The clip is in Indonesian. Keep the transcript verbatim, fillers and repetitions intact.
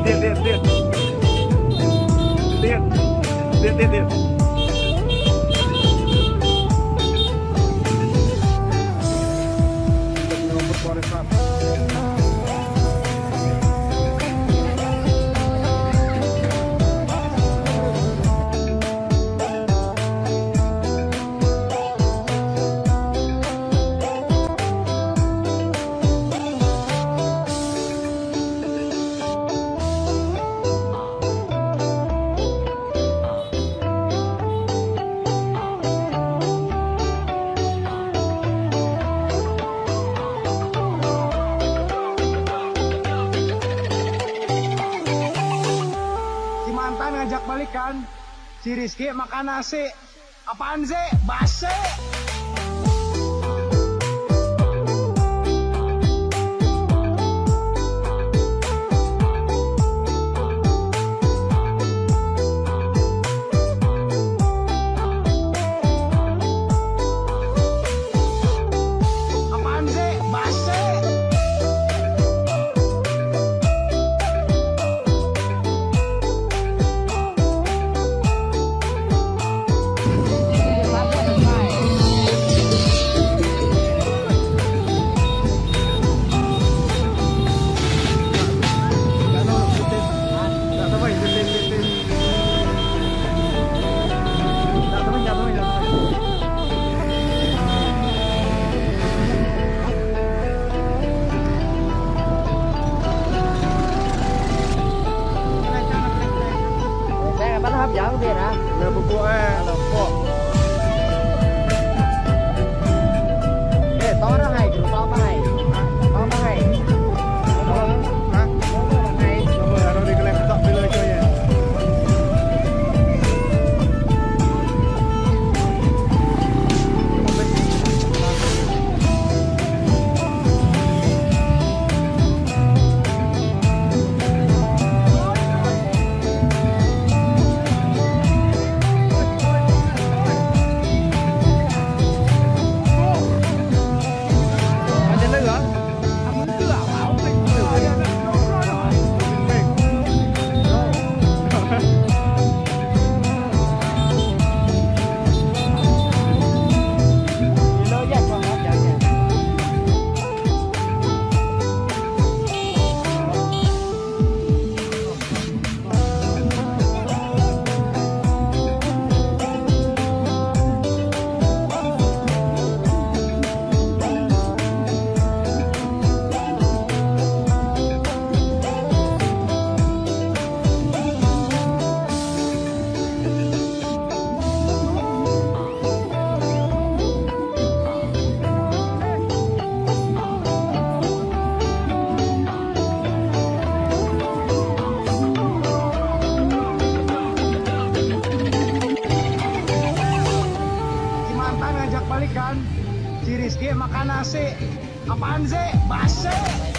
lihat lihat lihat lihat lihat lihat lihat mantan ngajak balikan, si Rizky makan nasi. Apaan sih? Basi. Apaan sih? Basi. Hấp dẫn kia hả? Nè bố bố à, là bố. Ê, to nó hay, chịu to nó hay. To nó hay. Hả? To nó hay. Nó vừa là nó đi cái này dọn đi lên chơi nhỉ? Balikan, si Rizky makan nasi. Apaan sih? Basi.